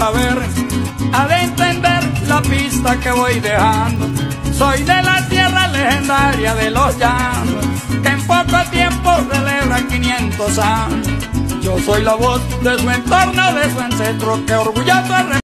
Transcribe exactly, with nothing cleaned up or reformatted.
saber, ha de entender la pista que voy dejando. Soy de la tierra legendaria de los llanos, que en poco tiempo celebra quinientos años. Yo soy la voz de su entorno, de su ancestro, que orgulloso es